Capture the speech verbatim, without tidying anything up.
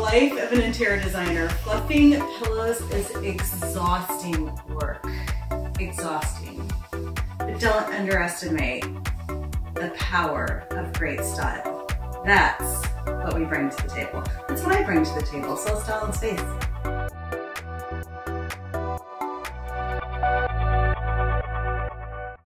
life of an interior designer, fluffing pillows is exhausting work. Exhausting. But don't underestimate the power of great style. That's what we bring to the table. That's what I bring to the table, soul, style, and space.